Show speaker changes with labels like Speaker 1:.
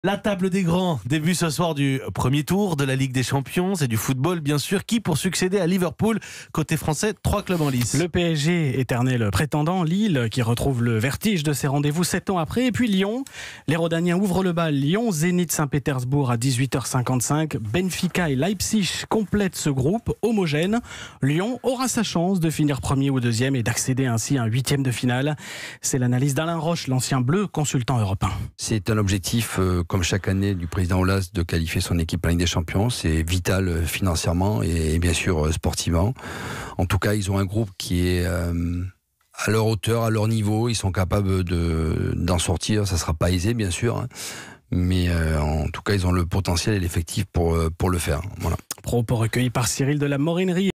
Speaker 1: La table des grands, début ce soir du premier tour de la Ligue des Champions, c'est du football bien sûr. Qui pour succéder à Liverpool? Côté français, 3 clubs en lice.
Speaker 2: Le PSG, éternel prétendant, Lille qui retrouve le vertige de ses rendez-vous 7 ans après, et puis Lyon. Les Rhodaniens ouvrent le bal. Lyon, Zénith Saint-Pétersbourg à 18h55. Benfica et Leipzig complètent ce groupe homogène. Lyon aura sa chance de finir premier ou deuxième et d'accéder ainsi à un huitième de finale. C'est l'analyse d'Alain Roche, l'ancien bleu consultant européen.
Speaker 3: C'est un objectif, comme chaque année, du président Aulas de qualifier son équipe en Ligue des Champions. C'est vital financièrement et bien sûr sportivement. En tout cas, ils ont un groupe qui est à leur hauteur, à leur niveau. Ils sont capables d'en sortir. Ça ne sera pas aisé, bien sûr, hein. Mais en tout cas, ils ont le potentiel et l'effectif pour le faire. Voilà.
Speaker 2: Propos recueillis par Cyril de la Morinerie.